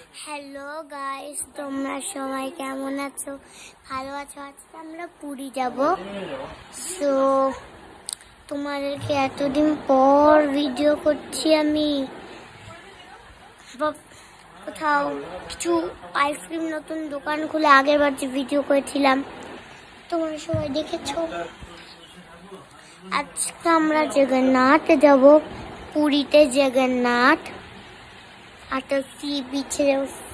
Hello guys, তোমরা সবাই কেমন আছো? ভালো আছো? আজকে আমরা পুরী যাব। সো তোমাদেরকে এতদিন পর ভিডিও করছি আমি। কোথাও কিছু আইসক্রিম নতুন দোকান খুলে আগের বার যে ভিডিও করেছিলাম তোমরা সবাই দেখেছো। আজকে আমরা জগন্নাথ যাব, পুরীতে জগন্নাথ। আর তো সি বিচে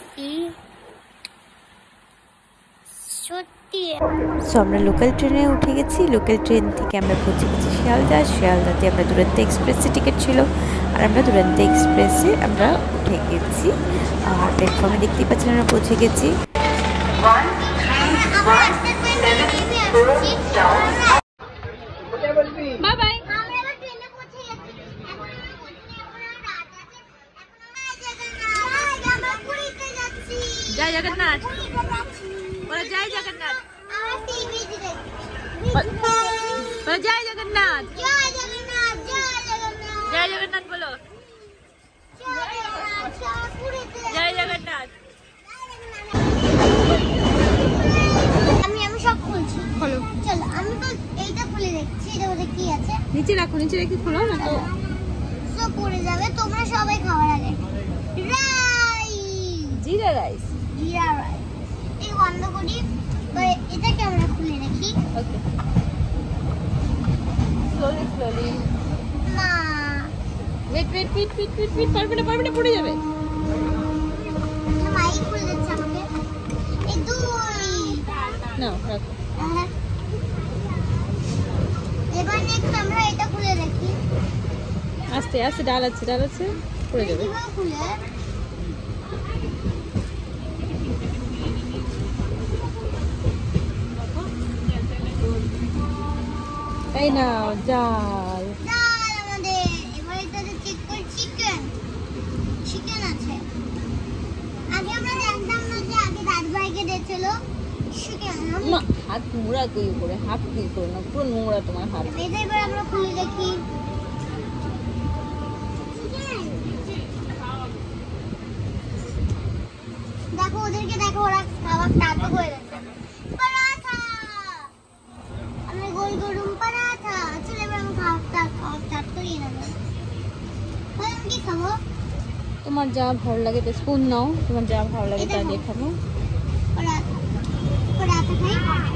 সত্যি। সো আমরা লোকাল ট্রেনে উঠে গেছি। লোকাল ট্রেন থেকে আমরা পৌঁছে গেছি শিয়ালদা। শিয়ালদাতে আমরা দুরন্ত এক্সপ্রেসে টিকিট ছিল, আর আমরা দুরন্ত এক্সপ্রেসে আমরা উঠে গেছি। আর প্ল্যাটফর্মে দেখতেই পাচ্ছেন আমরা পৌঁছে গেছি। জয় জগন্নাথ, বলো জয় জগন্নাথ, বলো জয় জগন্নাথ, জয় জগন্নাথ, জয় জগন্নাথ, বলো জয় জগন্নাথ। আমি সব খুলছি, খোলো। চলো, আমি তো এইটা খুলে দেখছি, এটা ওদের কি আছে। নিচে রাখো, নিচে রেখে খোলো না তো সব পড়ে যাবে। তোমরা সবাই খাওয়ার আগে জিরা রাইস, জিরা রাইস এই বন্ধ করি। এটাকে আমরা খুলে রাখি। Okay, slowly slowly. মা wait wait wait wait wait wait, পারবে না পড়ে যাবে। মাই খুলে দিচ্ছে আমাকে। এই দুই না রাখো। এবার নেক্সট আমরা এটা খুলে রাখি। আস্তে আস্তে, ডাল আছে পড়ে যাবে। কিভাবে খুলে? এই নাও ডাল। ডাল আমাদের। এবার এটাতে চেক করি চিকেন আছে। আগে আমরা জানতাম না যে আগে দাদু ভাইকে দিয়েছিল চিকেন। মা হাত নোংরা কই করে, হাত কি করে না, পুরো নোংরা তোমার হাত। এটা এবার আমরা খুলে দেখি। দেখো ওদেরকে, দেখো ওরা খাওয়া স্টার্ট করে দিচ্ছে। পরাঠা, আমরা গোল গরম পরাঠা। চলো এবার আমি খাওয়া স্টার্ট করি না। আমি কি খাবো? তোমার যা ভালো লাগে, তো স্পুন নাও, তোমার যা ভালো লাগে তা দিয়ে খাবো। পরাঠা খাই।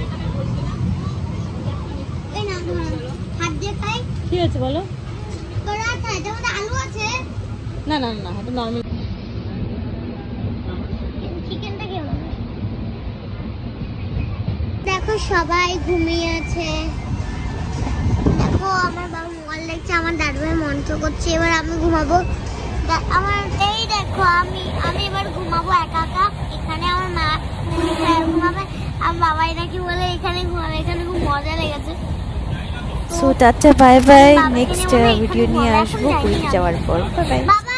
এই না, হাত দিয়ে খাই। কি আছে বলো? পরাঠা, এটার মধ্যে আলু আছে। না না না, এটা নরমাল। চিকেনটা কেমন? দেখো সবাই ঘুমিয়ে আছে। দেখো আমার বাবা মোবাইল দেখছে, আমার দাদু ভাই মন্ত্র করছে। এবার আমি ঘুমাবো। আমার এই দেখো আমি এবার ঘুমাবো একা একা। এখানে আমার মা ঘুমাবে, আমার বাবাই নাকি বলে এখানে ঘুমাবে। এখানে খুব মজা লেগেছে। So tata, bye bye. Next video নিয়ে আসবো পুরী যাওয়ার পর। Bye by.